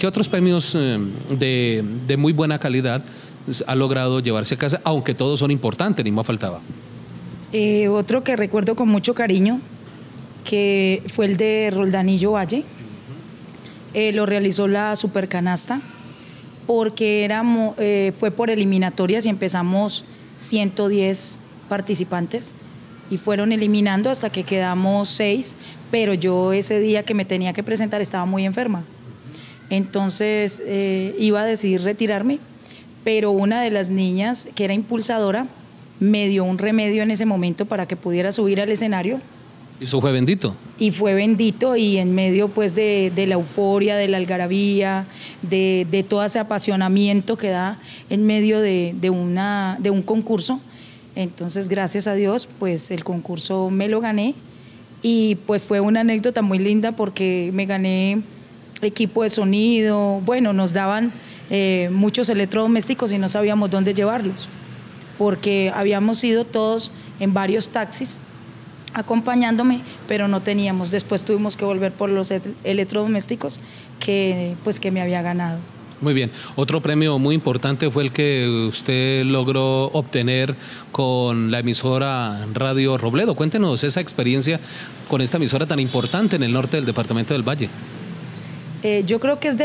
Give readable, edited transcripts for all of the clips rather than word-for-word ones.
¿Qué otros premios de muy buena calidad ha logrado llevarse a casa? Aunque todos son importantes, ni más faltaba. Otro que recuerdo con mucho cariño, que fue el de Roldanillo Valle. Lo realizó la Supercanasta, porque fue por eliminatorias y empezamos 110 participantes y fueron eliminando hasta que quedamos 6, pero yo ese día que me tenía que presentar estaba muy enferma. Entonces iba a decidir retirarme, pero una de las niñas, que era impulsadora, me dio un remedio en ese momento para que pudiera subir al escenario. ¿Eso fue bendito? Y fue bendito, y en medio pues de la euforia, de la algarabía, de todo ese apasionamiento que da en medio de un concurso. Entonces, gracias a Dios, pues el concurso me lo gané, y pues fue una anécdota muy linda porque me gané equipo de sonido. Bueno, nos daban muchos electrodomésticos y no sabíamos dónde llevarlos, porque habíamos ido todos en varios taxis acompañándome, pero no teníamos. Después tuvimos que volver por los electrodomésticos que me había ganado. Muy bien. Otro premio muy importante fue el que usted logró obtener con la emisora Radio Robledo. Cuéntenos esa experiencia con esta emisora tan importante en el norte del departamento del Valle. Yo creo que es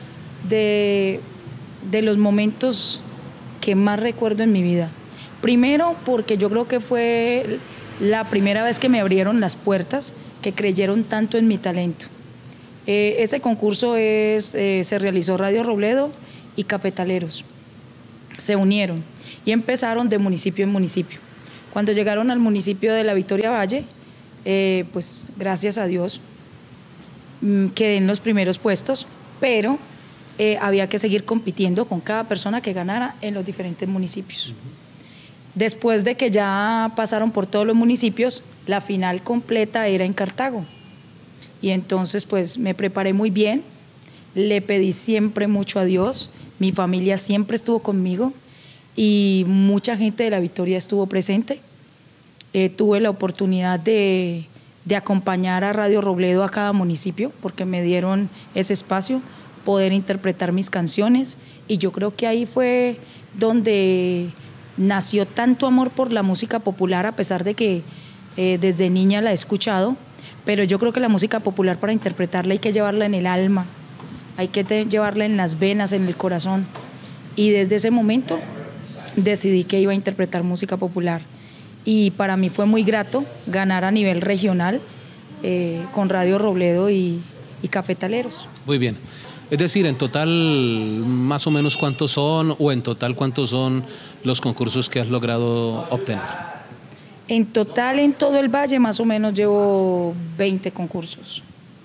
de los momentos que más recuerdo en mi vida. Primero, porque yo creo que fue la primera vez que me abrieron las puertas, que creyeron tanto en mi talento. Ese concurso se realizó Radio Robledo y Cafetaleros. Se unieron y empezaron de municipio en municipio. Cuando llegaron al municipio de la Victoria Valle, pues gracias a Dios quedé en los primeros puestos, pero había que seguir compitiendo con cada persona que ganara en los diferentes municipios. Después de que ya pasaron por todos los municipios, la final completa era en Cartago. Y entonces pues me preparé muy bien, le pedí siempre mucho a Dios, mi familia siempre estuvo conmigo y mucha gente de la Victoria estuvo presente. Tuve la oportunidad de acompañar a Radio Robledo a cada municipio, porque me dieron ese espacio, poder interpretar mis canciones, y yo creo que ahí fue donde nació tanto amor por la música popular, a pesar de que desde niña la he escuchado, pero yo creo que la música popular, para interpretarla hay que llevarla en el alma, hay que llevarla en las venas, en el corazón, y desde ese momento decidí que iba a interpretar música popular, y para mí fue muy grato ganar a nivel regional con Radio Robledo y Cafetaleros. Muy bien. Es decir, en total, más o menos, ¿cuántos son, o en total cuántos son los concursos que has logrado obtener? En total, en todo el Valle, más o menos llevo 20 concursos.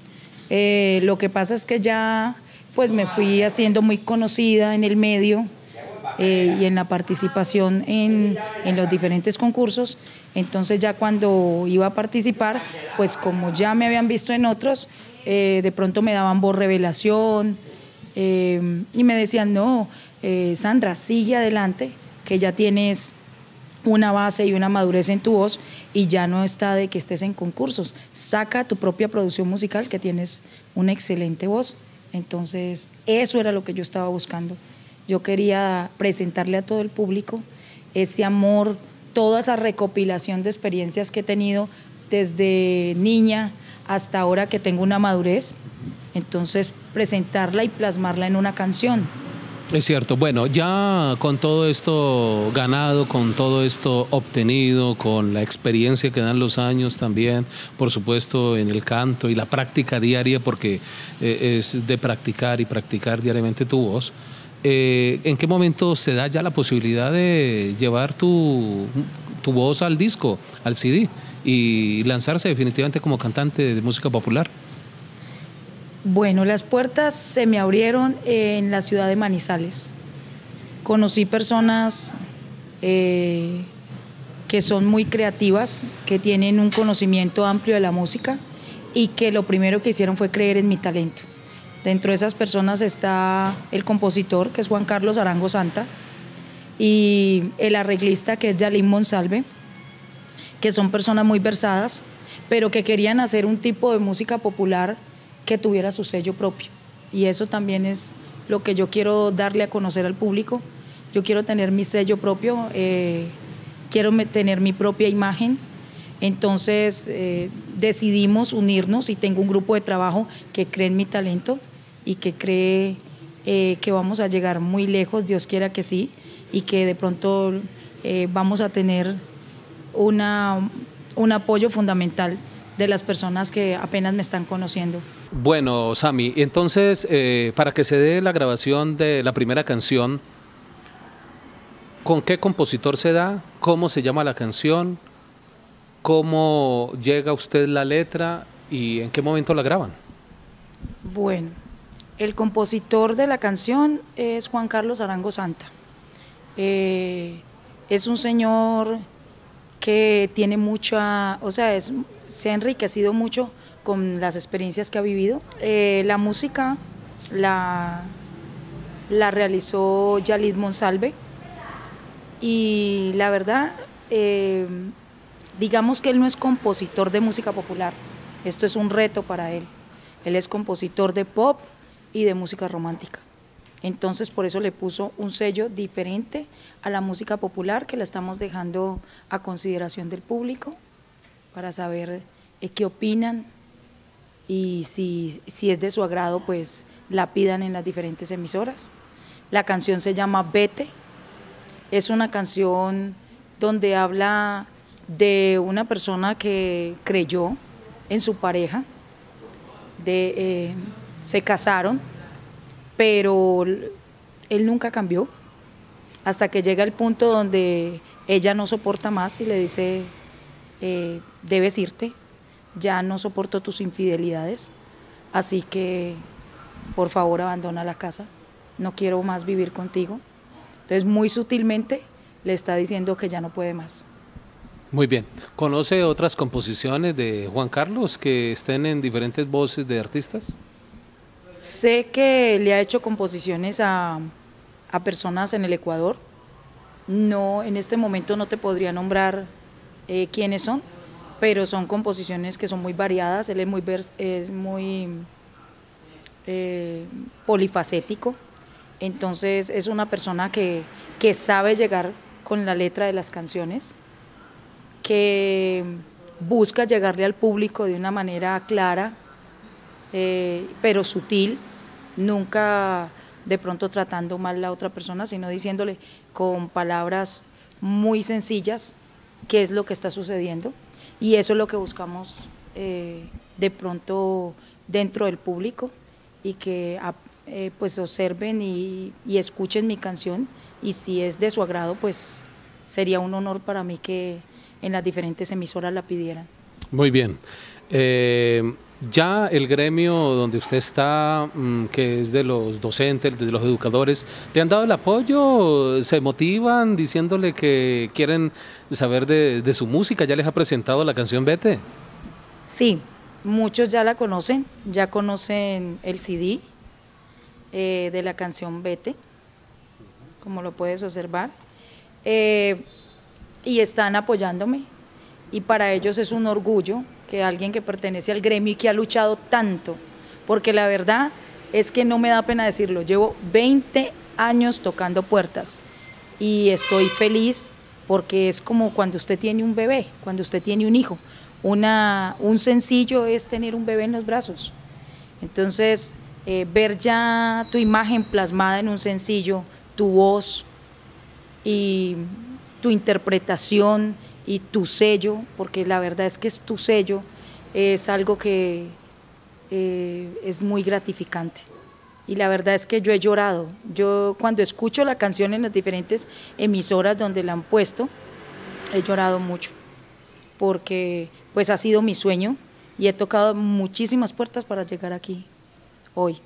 Lo que pasa es que ya pues me fui haciendo muy conocida en el medio y en la participación en los diferentes concursos. Entonces ya cuando iba a participar, pues como ya me habían visto en otros, de pronto me daban voz revelación y me decían, no, Sandra, sigue adelante, que ya tienes una base y una madurez en tu voz, y ya no está de que estés en concursos, saca tu propia producción musical, que tienes una excelente voz. Entonces eso era lo que yo estaba buscando. Yo quería presentarle a todo el público ese amor, toda esa recopilación de experiencias que he tenido desde niña hasta ahora que tengo una madurez, entonces presentarla y plasmarla en una canción. Es cierto. Bueno, ya con todo esto ganado, con todo esto obtenido, con la experiencia que dan los años también, por supuesto, en el canto y la práctica diaria, porque es de practicar y practicar diariamente tu voz, ¿en qué momento se da ya la posibilidad de llevar tu voz al disco, al CD, y lanzarse definitivamente como cantante de música popular? Bueno, las puertas se me abrieron en la ciudad de Manizales. Conocí personas que son muy creativas, que tienen un conocimiento amplio de la música y que lo primero que hicieron fue creer en mi talento. Dentro de esas personas está el compositor, que es Juan Carlos Arango Santa, y el arreglista, que es Yalín Monsalve, que son personas muy versadas, pero que querían hacer un tipo de música popular que tuviera su sello propio. y eso también es lo que yo quiero darle a conocer al público. Yo quiero tener mi sello propio, quiero tener mi propia imagen. Entonces decidimos unirnos y tengo un grupo de trabajo que cree en mi talento y que cree que vamos a llegar muy lejos, Dios quiera que sí, y que de pronto vamos a tener un apoyo fundamental de las personas que apenas me están conociendo. Bueno, Sami, entonces para que se dé la grabación de la primera canción, ¿con qué compositor se da? ¿Cómo se llama la canción? ¿Cómo llega a usted la letra y en qué momento la graban? Bueno, el compositor de la canción es Juan Carlos Arango Santa. Es un señor que tiene mucha, o sea, se ha enriquecido mucho con las experiencias que ha vivido. La música la realizó Yalit Monsalve y la verdad, digamos que él no es compositor de música popular, esto es un reto para él. Él es compositor de pop y de música romántica. Entonces por eso le puso un sello diferente a la música popular, que la estamos dejando a consideración del público para saber qué opinan y si es de su agrado, pues la pidan en las diferentes emisoras. La canción se llama Vete, es una canción donde habla de una persona que creyó en su pareja, se casaron, pero él nunca cambió, hasta que llega el punto donde ella no soporta más y le dice, debes irte, ya no soporto tus infidelidades, así que por favor abandona la casa, no quiero más vivir contigo. Entonces muy sutilmente le está diciendo que ya no puede más. Muy bien. ¿Conoce otras composiciones de Juan Carlos que estén en diferentes voces de artistas? Sé que le ha hecho composiciones a personas en el Ecuador. No, en este momento no te podría nombrar quiénes son, pero son composiciones que son muy variadas. Él es muy polifacético, entonces es una persona que sabe llegar con la letra de las canciones, que busca llegarle al público de una manera clara, pero sutil, nunca de pronto tratando mal a la otra persona, sino diciéndole con palabras muy sencillas qué es lo que está sucediendo, y eso es lo que buscamos de pronto dentro del público, y que pues observen y escuchen mi canción, y si es de su agrado, pues sería un honor para mí que en las diferentes emisoras la pidieran. Muy bien. Ya el gremio donde usted está, que es de los docentes, de los educadores, ¿le han dado el apoyo? ¿Se motivan diciéndole que quieren saber de su música? ¿Ya les ha presentado la canción Vete? Sí, muchos ya la conocen, ya conocen el CD de la canción Vete, como lo puedes observar, y están apoyándome, y para ellos es un orgullo que alguien que pertenece al gremio y que ha luchado tanto, porque la verdad es que no me da pena decirlo, llevo 20 años tocando puertas y estoy feliz, porque es como cuando usted tiene un bebé, cuando usted tiene un hijo, un sencillo es tener un bebé en los brazos. Entonces ver ya tu imagen plasmada en un sencillo, tu voz y tu interpretación y tu sello, porque la verdad es que es tu sello, es algo que es muy gratificante. Y la verdad es que yo he llorado. Yo cuando escucho la canción en las diferentes emisoras donde la han puesto, he llorado mucho, porque pues ha sido mi sueño y he tocado muchísimas puertas para llegar aquí hoy.